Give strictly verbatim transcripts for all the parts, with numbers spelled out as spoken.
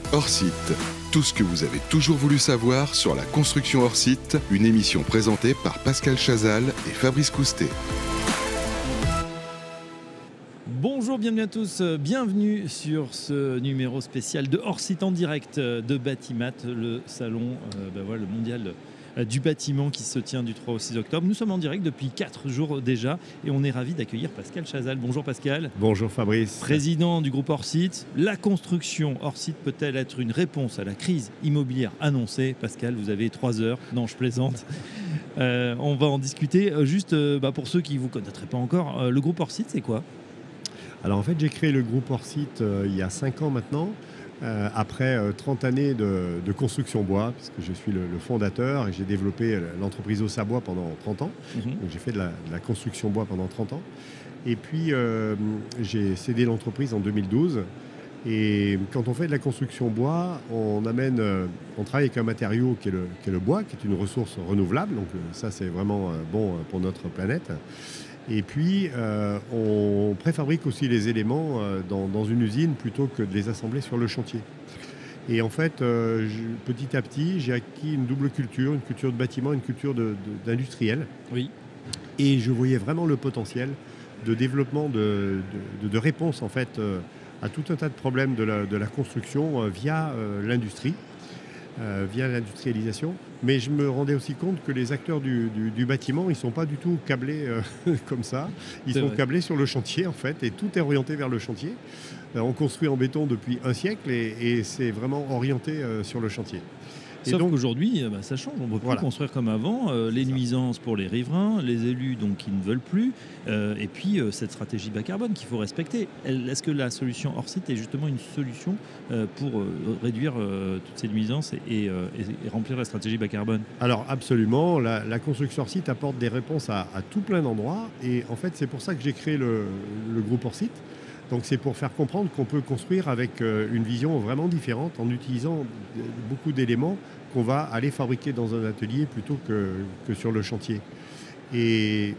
Hors site, tout ce que vous avez toujours voulu savoir sur la construction hors site, une émission présentée par Pascal Chazal et Fabrice Coustet. Bonjour, bienvenue à tous, bienvenue sur ce numéro spécial de hors site en direct de Batimat, le salon, euh, ben voilà, le mondial du bâtiment qui se tient du trois au six octobre. Nous sommes en direct depuis quatre jours déjà et on est ravis d'accueillir Pascal Chazal. Bonjour Pascal. Bonjour Fabrice. Président du groupe hors site. La construction hors site peut-elle être une réponse à la crise immobilière annoncée? Pascal, vous avez trois heures. Non, je plaisante. Euh, on va en discuter. Juste euh, bah, pour ceux qui ne vous connaîtraient pas encore, euh, le groupe hors site, c'est quoi? Alors en fait, j'ai créé le groupe hors site euh, il y a cinq ans maintenant. Euh, après euh, trente années de, de construction bois, puisque je suis le, le fondateur et j'ai développé l'entreprise Ossabois pendant trente ans. Mm-hmm. Donc j'ai fait de la, de la construction bois pendant trente ans. Et puis euh, j'ai cédé l'entreprise en deux mille douze. Et quand on fait de la construction bois, on amène, euh, on travaille avec un matériau qui est, le, qui est le bois, qui est une ressource renouvelable. Donc euh, ça, c'est vraiment euh, bon pour notre planète. Et puis, euh, on préfabrique aussi les éléments euh, dans, dans une usine plutôt que de les assembler sur le chantier. Et en fait, euh, je, petit à petit, j'ai acquis une double culture, une culture de bâtiment, une culture de, de, d'industriel. Oui. Et je voyais vraiment le potentiel de développement de, de, de, de réponse en fait, euh, à tout un tas de problèmes de la, de la construction euh, via euh, l'industrie. Euh, via l'industrialisation, mais je me rendais aussi compte que les acteurs du, du, du bâtiment, ils ne sont pas du tout câblés euh, comme ça, ils c'est sont vrai. câblés sur le chantier en fait, et tout est orienté vers le chantier. Euh, on construit en béton depuis un siècle et, et c'est vraiment orienté euh, sur le chantier. Et Sauf donc, qu'aujourd'hui, bah, ça change. On ne peut plus voilà. construire comme avant. Euh, les nuisances pour les riverains, les élus donc, qui ne veulent plus. Euh, et puis, euh, cette stratégie bas carbone qu'il faut respecter. Elle, est-ce que la solution hors site est justement une solution euh, pour euh, réduire euh, toutes ces nuisances et, et, euh, et, et remplir la stratégie bas carbone? Alors, absolument. La, la construction hors site apporte des réponses à, à tout plein d'endroits. Et en fait, c'est pour ça que j'ai créé le, le groupe hors site. Donc c'est pour faire comprendre qu'on peut construire avec une vision vraiment différente en utilisant beaucoup d'éléments qu'on va aller fabriquer dans un atelier plutôt que, que sur le chantier. Et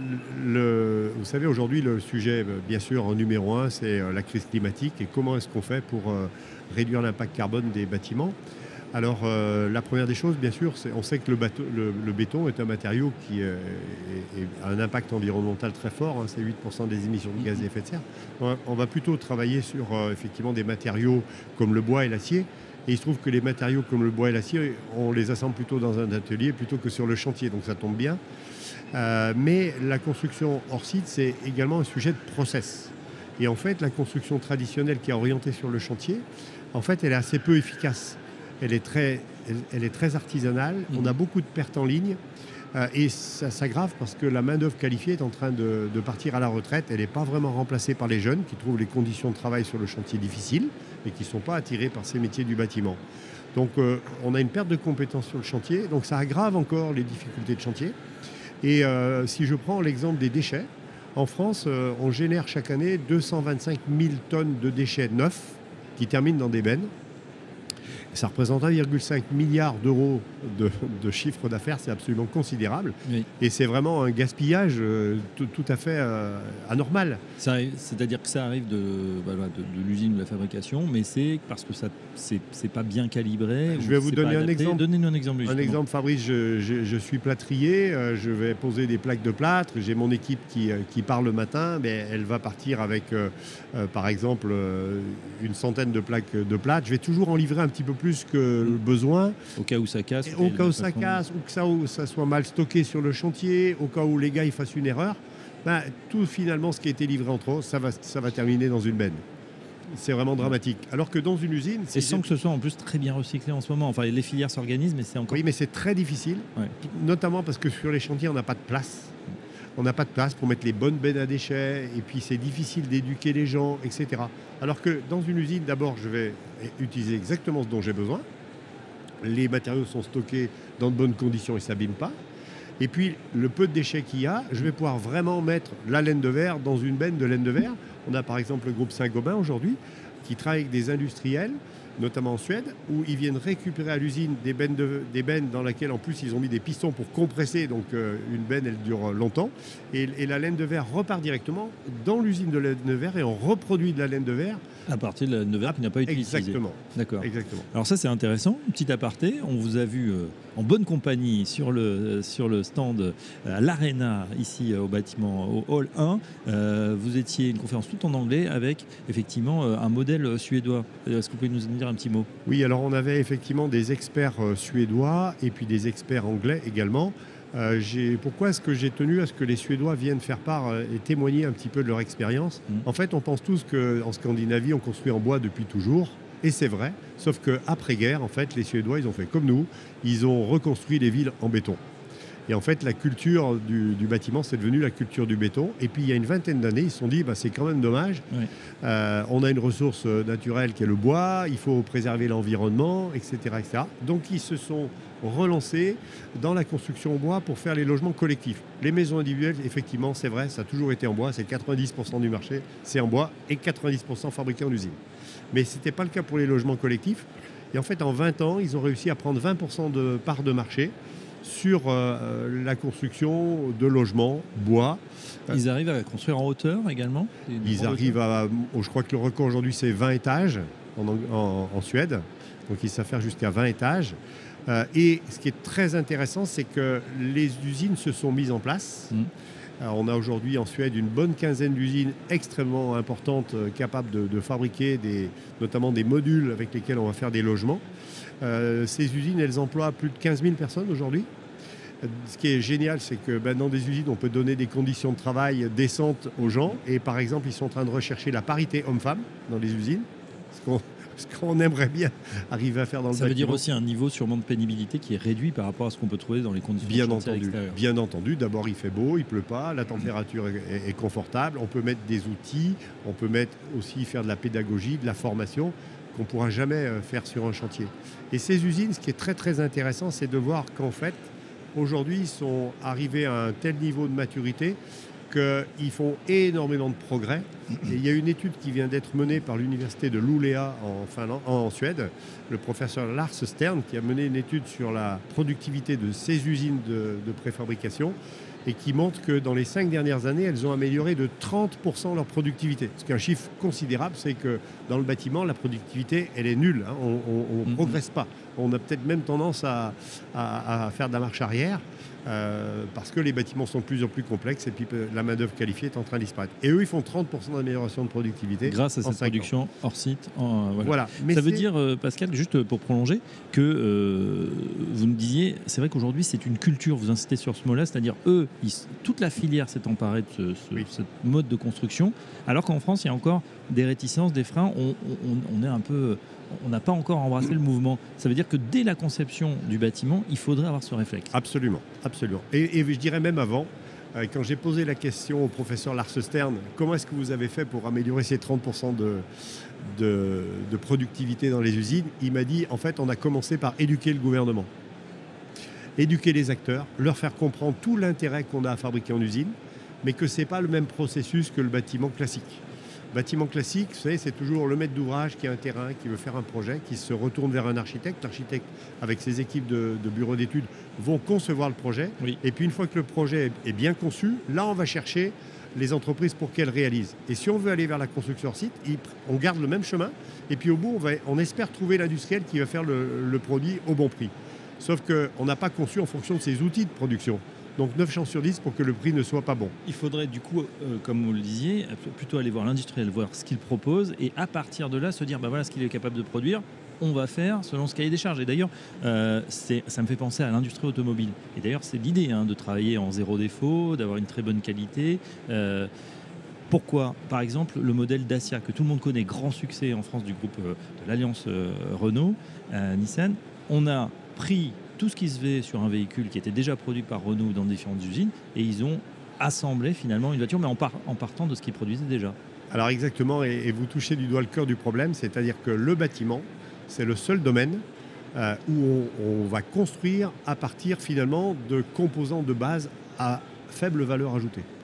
le, vous savez, aujourd'hui, le sujet, bien sûr, en numéro un, c'est la crise climatique et comment est-ce qu'on fait pour réduire l'impact carbone des bâtiments. Alors, euh, la première des choses, bien sûr, c'est, on sait que le, bateau, le, le béton est un matériau qui euh, est, est, a un impact environnemental très fort, hein, c'est huit pour cent des émissions de gaz à effet de serre. On va, on va plutôt travailler sur euh, effectivement des matériaux comme le bois et l'acier. Et il se trouve que les matériaux comme le bois et l'acier, on les assemble plutôt dans un atelier plutôt que sur le chantier, donc ça tombe bien. Euh, mais la construction hors site, c'est également un sujet de process. Et en fait, la construction traditionnelle qui est orientée sur le chantier, en fait, elle est assez peu efficace. Elle est très, elle, elle est très artisanale, mmh. on a beaucoup de pertes en ligne euh, et ça s'aggrave parce que la main-d'œuvre qualifiée est en train de, de partir à la retraite. Elle n'est pas vraiment remplacée par les jeunes qui trouvent les conditions de travail sur le chantier difficiles et qui ne sont pas attirés par ces métiers du bâtiment. Donc euh, on a une perte de compétences sur le chantier, donc ça aggrave encore les difficultés de chantier. Et euh, si je prends l'exemple des déchets, en France, euh, on génère chaque année deux cent vingt-cinq mille tonnes de déchets neufs qui terminent dans des bennes. Ça représente un virgule cinq milliard d'euros de, de chiffre d'affaires, c'est absolument considérable. Oui. Et c'est vraiment un gaspillage euh, tout, tout à fait euh, anormal. Ça arrive, c'est-à-dire que ça arrive de, bah, de, de l'usine de la fabrication, mais c'est parce que ça c'est, c'est pas bien calibré. Je vais vous donner un exemple. Donnez-nous un exemple. Un exemple, Fabrice, je, je, je suis plâtrier, euh, je vais poser des plaques de plâtre, j'ai mon équipe qui, euh, qui part le matin, mais elle va partir avec, euh, euh, par exemple, euh, une centaine de plaques de plâtre. Je vais toujours en livrer un petit peu plus que le besoin. Au cas où ça casse. Au cas où ça casse, ou que ça, où ça soit mal stocké sur le chantier, au cas où les gars ils fassent une erreur, ben, tout finalement ce qui a été livré en trop, ça va, ça va terminer dans une benne. C'est vraiment dramatique. Alors que dans une usine... Et sans que ce soit en plus très bien recyclé en ce moment. Enfin, les filières s'organisent, mais c'est encore... Oui, mais c'est très difficile, ouais. Notamment parce que sur les chantiers, on n'a pas de place. On n'a pas de place pour mettre les bonnes bennes à déchets, et puis c'est difficile d'éduquer les gens, et cetera. Alors que dans une usine, d'abord, je vais utiliser exactement ce dont j'ai besoin. Les matériaux sont stockés dans de bonnes conditions et ne s'abîment pas. Et puis, le peu de déchets qu'il y a, je vais pouvoir vraiment mettre la laine de verre dans une benne de laine de verre. On a par exemple le groupe Saint-Gobain aujourd'hui qui travaille avec des industriels notamment en Suède, où ils viennent récupérer à l'usine des bennes, de, des bennes dans lesquelles en plus ils ont mis des pistons pour compresser, donc euh, une benne elle dure longtemps, et, et la laine de verre repart directement dans l'usine de laine de verre et on reproduit de la laine de verre. À partir de la laine de verre qui n'a pas été utilisée. Exactement. D'accord. Exactement. Alors ça c'est intéressant, petit aparté, on vous a vu euh, en bonne compagnie sur le, euh, sur le stand euh, à l'Arena, ici euh, au bâtiment, au Hall un. Euh, vous étiez une conférence tout en anglais avec effectivement euh, un modèle suédois. Est-ce que vous pouvez nous en dire un petit mot? Oui, alors on avait effectivement des experts euh, suédois et puis des experts anglais également. Euh, j'ai, pourquoi est-ce que j'ai tenu à ce que les Suédois viennent faire part euh, et témoigner un petit peu de leur expérience? mmh. En fait, on pense tous qu'en Scandinavie, on construit en bois depuis toujours. Et c'est vrai, sauf qu'après-guerre, en fait, les Suédois, ils ont fait comme nous. Ils ont reconstruit les villes en béton. Et en fait, la culture du, du bâtiment, c'est devenu la culture du béton. Et puis, il y a une vingtaine d'années, ils se sont dit, bah, c'est quand même dommage. Oui. Euh, on a une ressource naturelle qui est le bois, il faut préserver l'environnement, et cetera, et cetera. Donc, ils se sont relancés dans la construction en bois pour faire les logements collectifs. Les maisons individuelles, effectivement, c'est vrai, ça a toujours été en bois. C'est quatre-vingt-dix pour cent du marché, c'est en bois, et quatre-vingt-dix pour cent fabriqué en usine. Mais ce n'était pas le cas pour les logements collectifs. Et en fait, en vingt ans, ils ont réussi à prendre vingt pour cent de part de marché sur euh, la construction de logements bois. Ils arrivent à construire en hauteur également? Ils arrivent à... Je crois que le record aujourd'hui, c'est vingt étages en, en, en Suède. Donc, ils savent faire jusqu'à vingt étages. Euh, et ce qui est très intéressant, c'est que les usines se sont mises en place. Mmh. Alors, on a aujourd'hui en Suède une bonne quinzaine d'usines extrêmement importantes, euh, capables de, de fabriquer des, notamment des modules avec lesquels on va faire des logements. Euh, ces usines, elles emploient plus de quinze mille personnes aujourd'hui. Ce qui est génial, c'est que ben, dans des usines, on peut donner des conditions de travail décentes aux gens. Et par exemple, ils sont en train de rechercher la parité homme-femme dans les usines. Ce qu'on, ce qu'on aimerait bien arriver à faire dans le Ça bâtiment. veut dire aussi un niveau sûrement de pénibilité qui est réduit par rapport à ce qu'on peut trouver dans les conditions bien de chantier entendu, à l'extérieur. Bien entendu. D'abord, il fait beau, il ne pleut pas, la température est, est confortable. On peut mettre des outils, on peut mettre aussi faire de la pédagogie, de la formation qu'on ne pourra jamais faire sur un chantier. Et ces usines, ce qui est très très intéressant, c'est de voir qu'en fait, aujourd'hui, ils sont arrivés à un tel niveau de maturité qu'ils font énormément de progrès. Et il y a une étude qui vient d'être menée par l'université de Luleå en, Finlande, en Suède, le professeur Lars Stern, qui a mené une étude sur la productivité de ces usines de, de préfabrication et qui montre que dans les cinq dernières années, elles ont amélioré de trente pour cent leur productivité. Ce qui est un chiffre considérable, c'est que dans le bâtiment, la productivité, elle est nulle. Hein. On ne mm-hmm. progresse pas. On a peut-être même tendance à, à, à faire de la marche arrière euh, parce que les bâtiments sont de plus en plus complexes et puis la main-d'œuvre qualifiée est en train de disparaître. Et eux, ils font trente pour cent d'amélioration de productivité. Grâce à cette production hors site. En, euh, voilà. Voilà. Mais ça veut dire, euh, Pascal, juste pour prolonger, que euh, vous me disiez, c'est vrai qu'aujourd'hui, c'est une culture, vous insistez sur ce mot-là, c'est-à-dire eux, ils, toute la filière s'est emparée de ce, ce oui. cette mode de construction, alors qu'en France, il y a encore des réticences, des freins, on, on, on est un peu... on n'a pas encore embrassé le mouvement. Ça veut dire que dès la conception du bâtiment, il faudrait avoir ce réflexe. Absolument, absolument. Et, et je dirais même avant, euh, quand j'ai posé la question au professeur Lars Stern, comment est-ce que vous avez fait pour améliorer ces trente pour cent de, de, de productivité dans les usines? Il m'a dit, en fait, on a commencé par éduquer le gouvernement. Éduquer les acteurs, leur faire comprendre tout l'intérêt qu'on a à fabriquer en usine, mais que ce n'est pas le même processus que le bâtiment classique. Bâtiment classique, vous savez, c'est toujours le maître d'ouvrage qui a un terrain, qui veut faire un projet, qui se retourne vers un architecte. L'architecte, avec ses équipes de, de bureau d'études, vont concevoir le projet. Oui. Et puis, une fois que le projet est bien conçu, là, on va chercher les entreprises pour qu'elles réalisent. Et si on veut aller vers la construction hors site, on garde le même chemin. Et puis, au bout, on, va, on espère trouver l'industriel qui va faire le, le produit au bon prix. Sauf qu'on n'a pas conçu en fonction de ses outils de production. Donc neuf chances sur dix pour que le prix ne soit pas bon. Il faudrait du coup, euh, comme vous le disiez, plutôt aller voir l'industriel, voir ce qu'il propose et à partir de là se dire bah voilà ce qu'il est capable de produire, on va faire selon ce cahier des charges. Et d'ailleurs, euh, c'est, ça me fait penser à l'industrie automobile. Et d'ailleurs, c'est l'idée hein, de travailler en zéro défaut, d'avoir une très bonne qualité. Euh, Pourquoi ? Par exemple, le modèle Dacia, que tout le monde connaît, grand succès en France du groupe euh, de l'Alliance euh, Renault, euh, Nissan, on a pris tout ce qui se fait sur un véhicule qui était déjà produit par Renault dans différentes usines et ils ont assemblé finalement une voiture, mais en, par, en partant de ce qu'ils produisaient déjà. Alors exactement, et, et vous touchez du doigt le cœur du problème, c'est-à-dire que le bâtiment, c'est le seul domaine euh, où on, on va construire à partir finalement de composants de base à faible valeur ajoutée.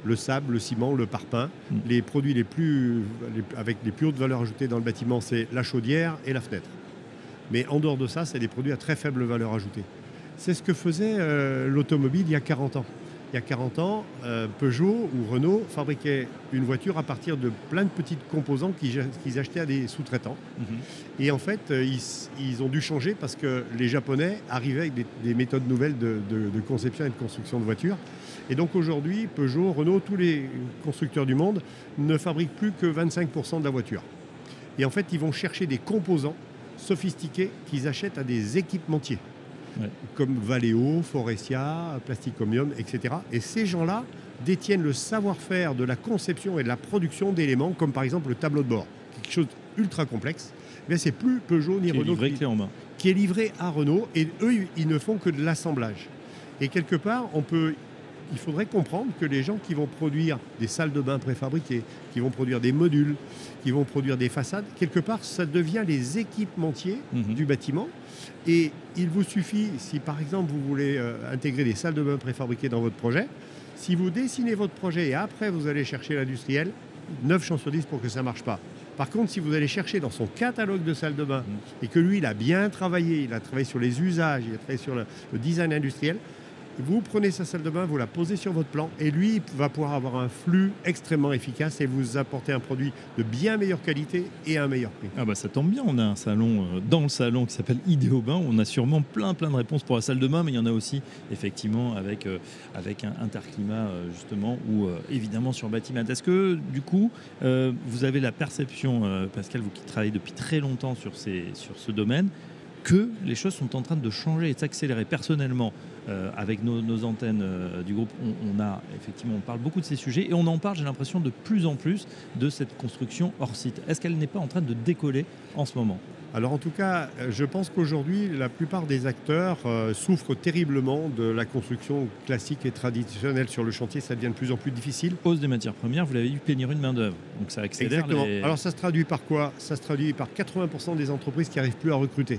le sable, le ciment, le parpaing. Mm. Les produits les plus, les- avec les plus hautes valeurs ajoutées dans le bâtiment, c'est la chaudière et la fenêtre. Mais en dehors de ça, c'est des produits à très faible valeur ajoutée. C'est ce que faisait euh, l'automobile il y a quarante ans. Il y a quarante ans, euh, Peugeot ou Renault fabriquaient une voiture à partir de plein de petits composants qu'ils qu'ils achetaient à des sous-traitants. Mhm. Et en fait, euh, ils, ils ont dû changer parce que les Japonais arrivaient avec des, des méthodes nouvelles de, de- de conception et de construction de voitures. Et donc aujourd'hui, Peugeot, Renault, tous les constructeurs du monde ne fabriquent plus que vingt-cinq pour cent de la voiture. Et en fait, ils vont chercher des composants sophistiqués qu'ils achètent à des équipementiers, Ouais. comme Valeo, Forestia, Plasticomium, et cetera. Et ces gens-là détiennent le savoir-faire de la conception et de la production d'éléments, comme par exemple le tableau de bord, quelque chose ultra complexe. Mais c'est plus Peugeot ni Qui est Renault livré qui, clé en main. qui est livré à Renault, et eux, ils ne font que de l'assemblage. Et quelque part, on peut, il faudrait comprendre que les gens qui vont produire des salles de bain préfabriquées, qui vont produire des modules, qui vont produire des façades, quelque part, ça devient les équipementiers Mhm. du bâtiment. Et il vous suffit, si par exemple vous voulez euh, intégrer des salles de bain préfabriquées dans votre projet, si vous dessinez votre projet et après vous allez chercher l'industriel, neuf chances sur dix pour que ça ne marche pas. Par contre, si vous allez chercher dans son catalogue de salles de bain et que lui, il a bien travaillé, il a travaillé sur les usages, il a travaillé sur le, le design industriel, vous prenez sa salle de bain, vous la posez sur votre plan et lui il va pouvoir avoir un flux extrêmement efficace et vous apporter un produit de bien meilleure qualité et à un meilleur prix. Ah bah ça tombe bien, on a un salon euh, dans le salon qui s'appelle Idéo Bain, où on a sûrement plein plein de réponses pour la salle de bain, mais il y en a aussi effectivement avec, euh, avec un interclimat euh, justement, ou euh, évidemment sur bâtiment. Est-ce que du coup euh, vous avez la perception, euh, Pascal, vous qui travaillez depuis très longtemps sur, ces, sur ce domaine, que les choses sont en train de changer et de s'accélérer personnellement euh, avec nos, nos antennes euh, du groupe. On, on a effectivement, on parle beaucoup de ces sujets et on en parle, j'ai l'impression, de plus en plus de cette construction hors site. Est-ce qu'elle n'est pas en train de décoller en ce moment ? Alors en tout cas, euh, je pense qu'aujourd'hui, la plupart des acteurs euh, souffrent terriblement de la construction classique et traditionnelle sur le chantier. Ça devient de plus en plus difficile. Hausse des matières premières, vous l'avez dit, pénurie de main-d'œuvre. Donc ça accélère. Exactement. Les... Alors ça se traduit par quoi? Ça se traduit par quatre-vingts pour cent des entreprises qui n'arrivent plus à recruter.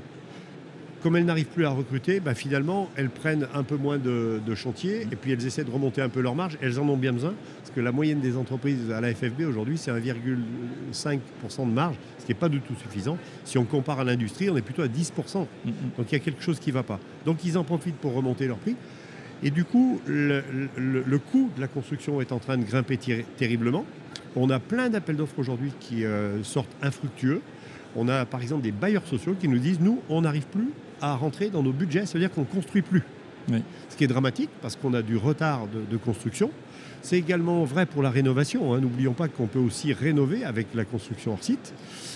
Comme elles n'arrivent plus à recruter, bah finalement, elles prennent un peu moins de, de chantiers et puis elles essaient de remonter un peu leur marge. Elles en ont bien besoin parce que la moyenne des entreprises à la F F B aujourd'hui, c'est un virgule cinq pour cent de marge, ce qui n'est pas du tout suffisant. Si on compare à l'industrie, on est plutôt à dix pour cent. Mm, mm. Donc il y a quelque chose qui ne va pas. Donc ils en profitent pour remonter leur prix. Et du coup, le, le- le coût de la construction est en train de grimper ter- terriblement. On a plein d'appels d'offres aujourd'hui qui euh, sortent infructueux. On a par exemple des bailleurs sociaux qui nous disent, nous, on n'arrive plus à rentrer dans nos budgets, ça veut dire qu'on ne construit plus. Oui. Ce qui est dramatique parce qu'on a du retard de, de construction. C'est également vrai pour la rénovation, hein. N'oublions pas qu'on peut aussi rénover avec la construction hors site.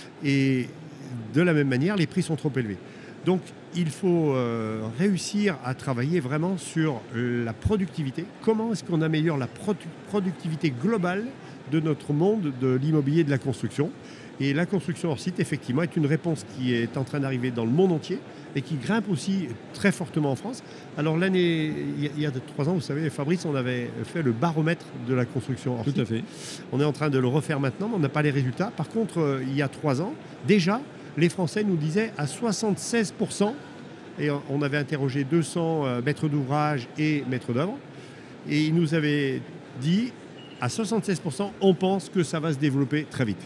Et de la même manière, les prix sont trop élevés. Donc, il faut euh, réussir à travailler vraiment sur la productivité. Comment est-ce qu'on améliore la produ- productivité globale de notre monde de l'immobilier et de la construction? Et la construction hors site, effectivement, est une réponse qui est en train d'arriver dans le monde entier et qui grimpe aussi très fortement en France. Alors l'année, il y a- il y a trois ans, vous savez, Fabrice, on avait fait le baromètre de la construction hors Tout site. à fait. On est en train de le refaire maintenant, mais on n'a pas les résultats. Par contre, euh, il y a trois ans, déjà, les Français nous disaient à soixante-seize pour cent, et on- on avait interrogé deux cents euh, maîtres d'ouvrage et maîtres d'œuvre, et ils nous avaient dit à soixante-seize pour cent, on pense que ça va se développer très vite.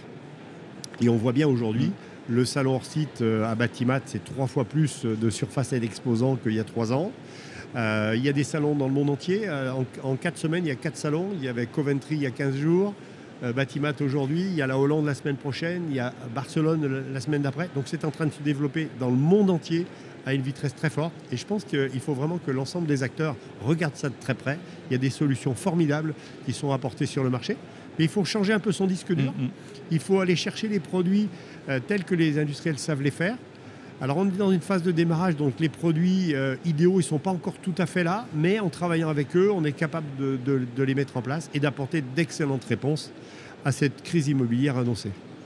Et on voit bien aujourd'hui, le salon hors site euh, à Batimat, c'est trois fois plus de surface et d'exposants qu'il y a trois ans. Euh, il y a des salons dans le monde entier. Euh, en, en quatre semaines, il y a quatre salons. Il y avait Coventry il y a quinze jours, euh, Batimat aujourd'hui, il y a la Hollande la semaine prochaine, il y a Barcelone la, la semaine d'après. Donc c'est en train de se développer dans le monde entier à une vitesse très forte. Et je pense qu'il faut vraiment que l'ensemble des acteurs regardent ça de très près. Il y a des solutions formidables qui sont apportées sur le marché. Mais il faut changer un peu son disque dur. Mm, mm. Il faut aller chercher les produits euh, tels que les industriels savent les faire. Alors on est dans une phase de démarrage, donc les produits euh, idéaux, ils ne sont pas encore tout à fait là, mais en travaillant avec eux, on est capable de, de- de les mettre en place et d'apporter d'excellentes réponses à cette crise immobilière annoncée.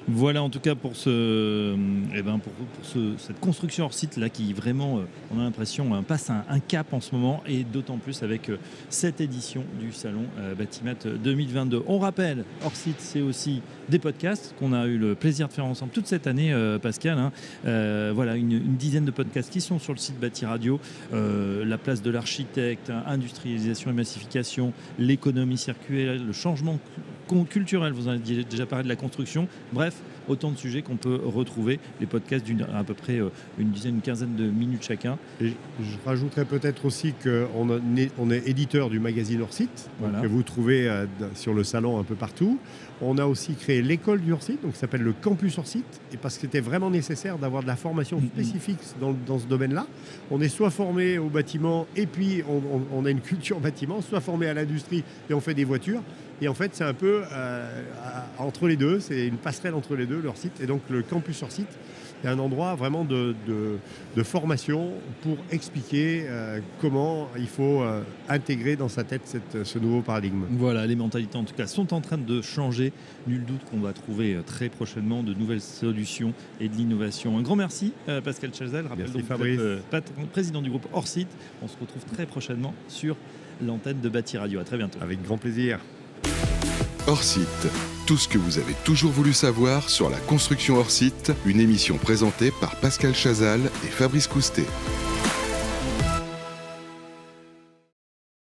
Voilà en tout cas pour, ce, eh ben pour, pour ce, cette construction hors site là qui vraiment, euh, on a l'impression, hein, passe un, un cap en ce moment et d'autant plus avec euh, cette édition du salon euh, Batimat deux mille vingt-deux. On rappelle, hors site c'est aussi des podcasts qu'on a eu le plaisir de faire ensemble toute cette année, euh, Pascal. Hein. Euh, voilà une, une dizaine de podcasts qui sont sur le site Bâti Radio, euh, la place de l'architecte, hein, industrialisation et massification, l'économie circulaire, le changement culturel, vous en avez déjà parlé de la construction, bref, autant de sujets qu'on peut retrouver, les podcasts d'une à peu près une dizaine, une quinzaine de minutes chacun. Et je rajouterais peut-être aussi qu'on est, on est éditeur du magazine hors site, voilà. Que vous trouvez euh, sur le salon un peu partout. On a aussi créé l'école du hors site, donc ça s'appelle le campus hors site, et parce que c'était vraiment nécessaire d'avoir de la formation spécifique dans, dans ce domaine-là. On est soit formé au bâtiment et puis on, on, on a une culture bâtiment, soit formé à l'industrie et on fait des voitures. Et en fait, c'est un peu euh, entre les deux, c'est une passerelle entre les deux, leur site. Et donc, le campus hors site est un endroit vraiment de, de, de formation pour expliquer euh, comment il faut euh, intégrer dans sa tête cette, ce nouveau paradigme. Voilà, les mentalités en tout cas sont en train de changer. Nul doute qu'on va trouver très prochainement de nouvelles solutions et de l'innovation. Un grand merci, euh, Pascal Chazal. Rappelle merci donc Fabrice. Vous êtes, euh, patron, président du groupe hors site. On se retrouve très prochainement sur l'antenne de Bâti Radio. À très bientôt. Avec grand plaisir. Hors site, tout ce que vous avez toujours voulu savoir sur la construction hors site, une émission présentée par Pascal Chazal et Fabrice Coustet.